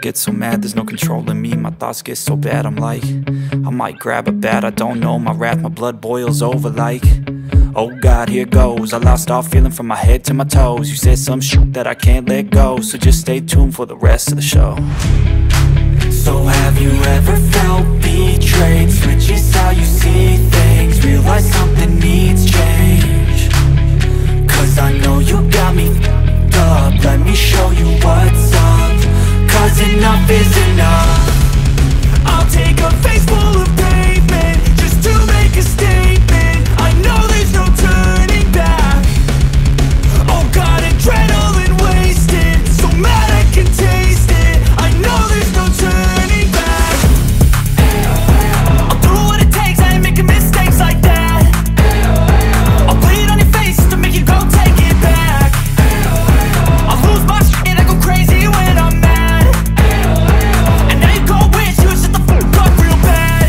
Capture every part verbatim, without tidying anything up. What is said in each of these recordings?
get so mad, there's no controlling me. My thoughts get so bad, I'm like, I might grab a bat, I don't know. My wrath, my blood boils over like, oh God, here goes. I lost all feeling from my head to my toes. You said some shit that I can't let go, so just stay tuned for the rest of the show. So have you ever felt betrayed? Switches how you see things, realize something needs change. Cause I know you got me f***ed up, let me show you what's up. Cause enough is enough. I'll take a face full of pavement just to make a statement. I know there's no turning back. Oh God, adrenaline wasted, so mad I can taste it. I know there's no turning back. I'll do what it takes, I ain't making mistakes like that. I'll bleed on your face just to make you go take it back. I'll lose my shit, I go crazy when I'm mad. And now you go wish you would shut the fuck up real bad.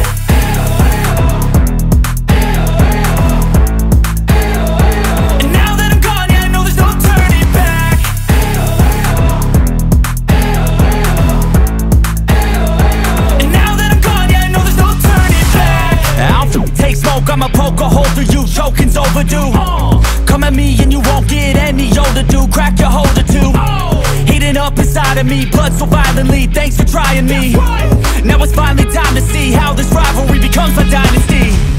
And now that I'm gone, yeah, I know there's no turning back. And now that I'm gone, yeah, I know there's no turning back. I'll take smoke, I'ma poke a hole through you, choking's overdue. Come at me and you won't get any older, dude. Crack your holder too. Heating up inside of me, blood so violently. Thanks for trying me. Now it's finally time to see how this rivalry becomes a dynasty.